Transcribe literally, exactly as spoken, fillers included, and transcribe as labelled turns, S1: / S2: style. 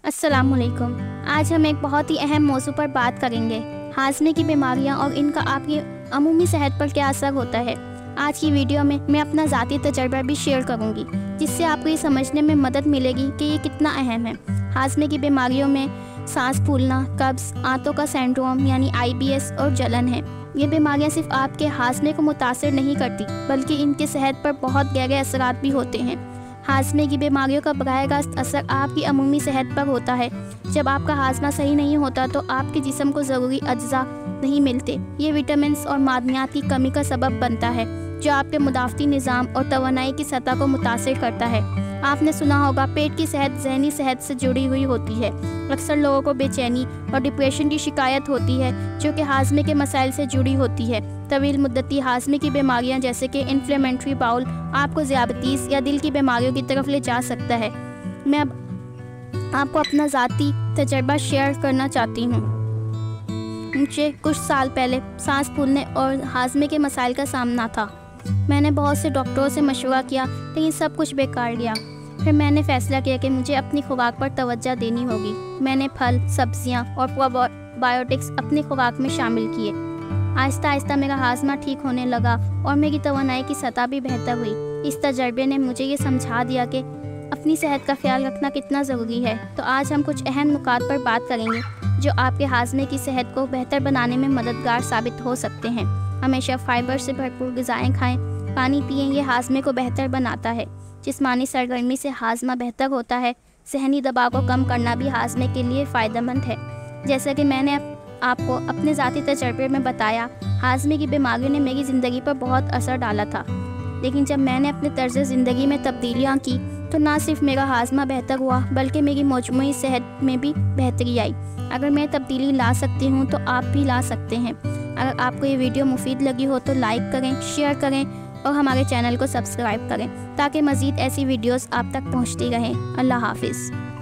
S1: अस्सलामुअलैकुम। आज हम एक बहुत ही अहम मौजू पर बात करेंगे, हाजमे की बीमारियां और इनका आपकी अमूमी सेहत पर क्या असर होता है। आज की वीडियो में मैं अपना ज़ाती तजर्बा भी शेयर करूंगी, जिससे आपको ये समझने में मदद मिलेगी कि ये कितना अहम है। हाजमे की बीमारियों में सांस फूलना, कब्ज़, आंतों का सिंड्रोम यानी आई बी एस और जलन है। ये बीमारियां सिर्फ आपके हाजमे को मुतासर नहीं करती, बल्कि इनके सेहत पर बहुत गहरे असरात भी होते हैं। हाजमे की बीमारियों का बराह रास्त असर आपकी अमूमी सेहत पर होता है। जब आपका हाजमा सही नहीं होता तो आपके जिस्म को ज़रूरी अज्जा नहीं मिलते। ये विटामिन्स और मादनियात की कमी का सबब बनता है, जो आपके मुदाफ़ती निज़ाम और तवानाई की सतह को मुतासिर करता है। आपने सुना होगा, पेट की सेहत जहनी सेहत से जुड़ी हुई होती है। अक्सर लोगों को बेचैनी और डिप्रेशन की शिकायत होती है, जो कि हाजमे के मसाइल से जुड़ी होती है। तवील मुद्दती हाजमे की बीमारियां जैसे कि इन्फ्लेमेटरी बाउल आपको ज़ियाबतीस या दिल की बीमारियों की तरफ ले जा सकता है। मैं अब आपको अपना ज़ाती तजर्बा शेयर करना चाहती हूँ। मुझे कुछ साल पहले सांस फूलने और हाजमे के मसाइल का सामना था। मैंने बहुत से डॉक्टरों से मशवरा किया, लेकिन सब कुछ बेकार गया। फिर मैंने फ़ैसला किया कि मुझे अपनी खुराक पर तवज्जो देनी होगी। मैंने फल, सब्जियां और प्रोबायोटिक्स अपनी खुराक में शामिल किए। आहिस्ता आहिस्ता मेरा हाजमा ठीक होने लगा और मेरी तवानाई की सतह भी बेहतर हुई। इस तजर्बे ने मुझे ये समझा दिया कि अपनी सेहत का ख्याल रखना कितना ज़रूरी है। तो आज हम कुछ अहम नुकात पर बात करेंगे, जो आपके हाजमे की सेहत को बेहतर बनाने में मददगार साबित हो सकते हैं। हमेशा फाइबर से भरपूर ग़िज़ाएँ खाएँ, पानी पिएँ, ये हाजमे को बेहतर बनाता है। जिस्मानी सरगर्मी से हाजमा बेहतर होता है। सहनी दबाव को कम करना भी हाजमे के लिए फ़ायदेमंद है। जैसा कि मैंने आपको अपने ज़ाती तजर्बे में बताया, हाजमे की बीमारियों ने मेरी ज़िंदगी पर बहुत असर डाला था। लेकिन जब मैंने अपने तर्ज़ ज़िंदगी में तब्दीलियाँ की, तो ना सिर्फ मेरा हाजमा बेहतर हुआ, बल्कि मेरी मजमूई सेहत में भी बेहतरी आई। अगर मैं तब्दीली ला सकती हूँ तो आप भी ला सकते हैं। अगर आपको ये वीडियो मुफीद लगी हो तो लाइक करें, शेयर करें और हमारे चैनल को सब्सक्राइब करें, ताकि मज़ीद ऐसी वीडियोस आप तक पहुँचती रहें। अल्लाह हाफिज़।